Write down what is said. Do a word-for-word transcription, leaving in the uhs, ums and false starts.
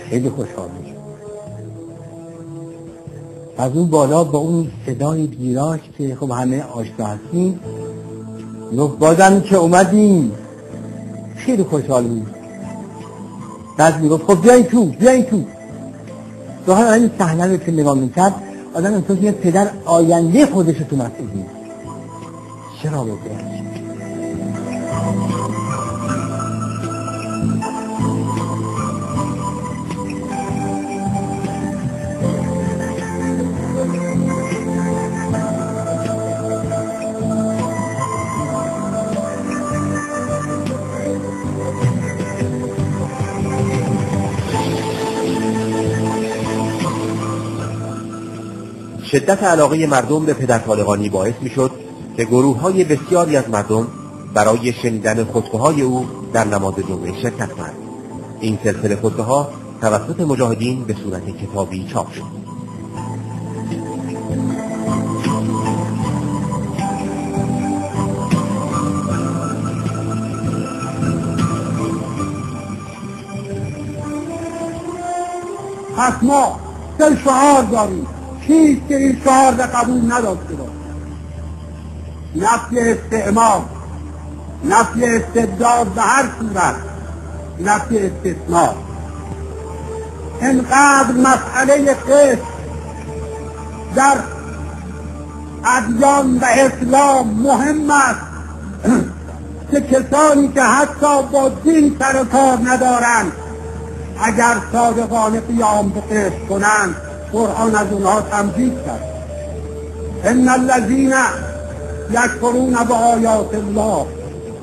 خیلی خوشحال میشد. از اون بالا با اون صدای گیراش که خب همه آشنا هستیم گفت بازم که اومدیم. خیلی خوشحال بود. بعد میگفت خب بیاین تو بیاین تو. واقعا این صحنه رو که نگاه میکرد آدم اینطور که پدر آینده خودش تو مسئولی چرا بگه شدت علاقه مردم به پدر طالقانی باعث میشد که گروه‌های بسیاری از مردم برای شنیدن خطبه‌های او در نماز جمعه شرکت کنند. این سلسله خطبه‌ها توسط مجاهدین به صورت کتابی چاپ شد. پس ما سه شعار داریم. چیست که این شعار را قبول نداشته باشه؟ نفی استعمار، نفی استبداد به هر صورت، نفی استثمار. اینقدر مسئله قسط در ادیان و اسلام مهم است که کسانی که حتی با دین سر و کار ندارند اگر صادقانه قیام به قسط کنند قرآن از اونها تمجید کرد. ان الذین یکفرون بآیات الله